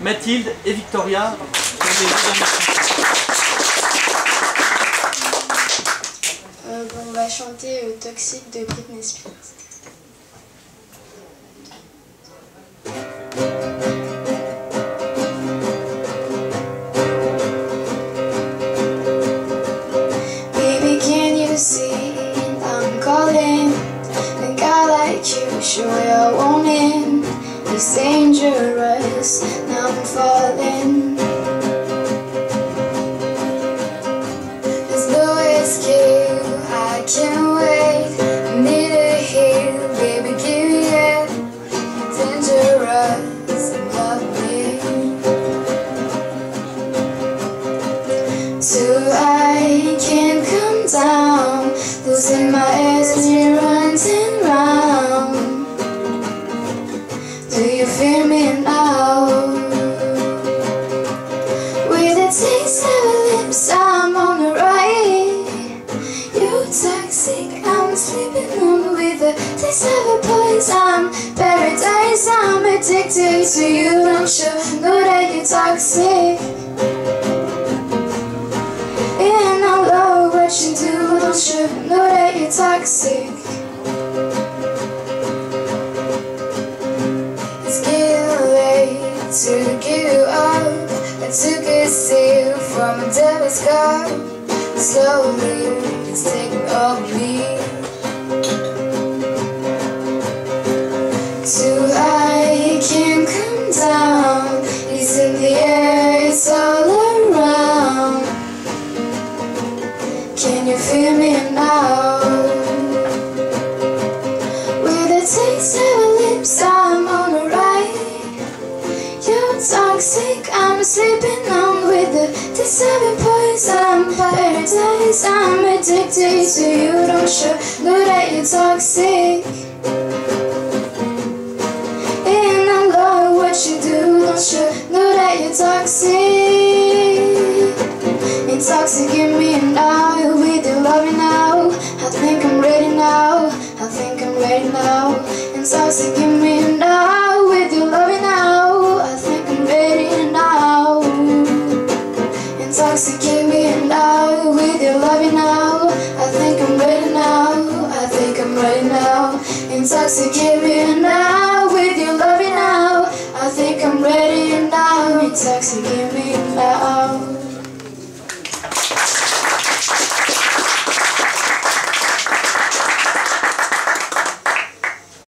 Mathilde et Victoria. On va chanter Toxic de Britney Spears. Baby, can you see I'm calling? A guy like you, sure you're wanting. It's dangerous, now I'm falling. There's no escape, I can't wait. I need a heal, baby, give me it. Dangerous, love me. So I can't come down, losing my energy running round. Do you feel me now? With a taste of your lips, I'm on the right. You're toxic, I'm sleeping on. With a taste of your poison, paradise, I'm addicted to you. Don't you know that you're toxic? And I love what you do. Don't you know that you're toxic? To give you up, I took a sip from a devil's cup. Slowly, it's taking over me. So I can't come down. It's in the air, it's all around. Can you feel me now? With a taste of your lips, I'm on the right. You're toxic, I'm sleeping on. With the taste of your poison, paradise, I'm addicted to you. Don't you know that you're toxic? And I love what you do. Don't you know that you're toxic? You're toxic in me now. With your loving now, I think I'm ready now. I think I'm ready now. And toxic in me